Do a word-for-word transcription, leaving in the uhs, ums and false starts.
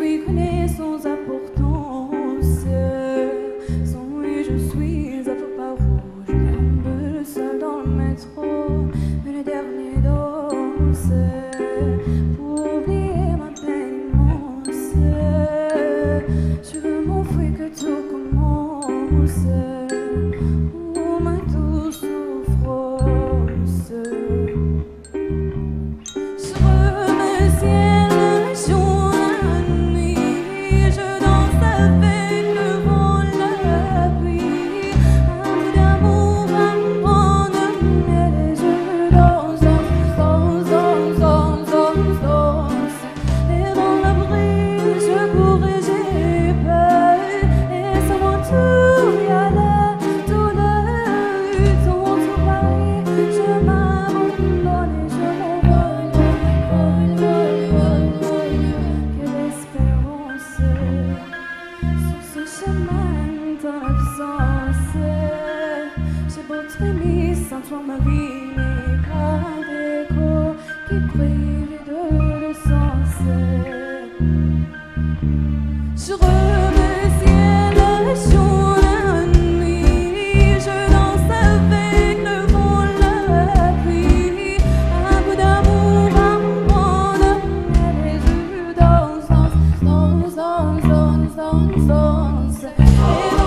suis connais sans importance. Sans lui, je suis à peu pas rouge. Je déambule seul dans le métro, mais le dernier danse pour oublier ma peine immense. Je veux m'enfuir que tout commence. Oh, ma douce souffrance. Je remercie le jour, la nuit. Je danse avec le vent, la pluie. Un peu d'amour à me prendre, mais je danse, danse, danse, danse, danse, danse. Et dans la brise, je cours et j'ai peur. Et ça m'entoure, y'a la douleur. Dans tout Paris, je m'abandonne et je m'envole. Quelle espérance sur ce chemin dans l'absence. J'ai beau trémir sans toi, ma vie n'est qu'un déco qui prive de le sens. Je remercie le jour, la nuit. Je danse avec le vent, la pluie. Un peu d'amour à me prendre, mais je danse, danse, danse, danse, danse, danse, danse. Et